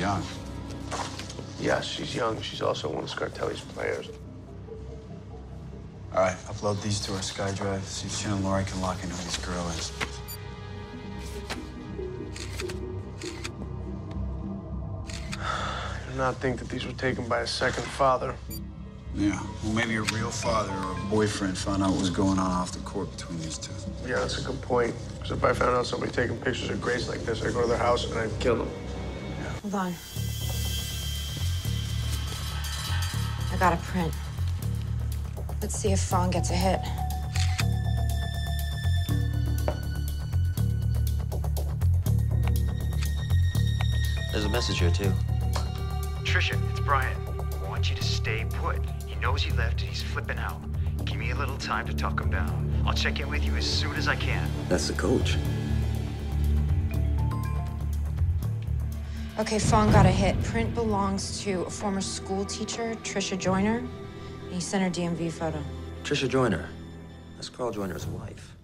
young. Yes, she's young. She's also one of Scartelli's players. All right, upload these to our SkyDrive. See if Shannon Laurie can lock in who this girl is. I do not think that these were taken by a second father. Yeah, well, maybe a real father or a boyfriend found out what was going on off the court between these two. Yeah, that's a good point. Because if I found out somebody taking pictures of Grace like this, I'd go to their house and I'd kill them. Yeah. Hold on. I got a print. Let's see if Fawn gets a hit. There's a message here, too. Trisha, it's Brian. I want you to stay put. He knows you left and he's flipping out. Give me a little time to talk him down. I'll check in with you as soon as I can. That's the coach. Okay, Fawn got a hit. Print belongs to a former school teacher, Trisha Joyner. And he sent her DMV photo. Trisha Joyner. That's Carl Joyner's wife.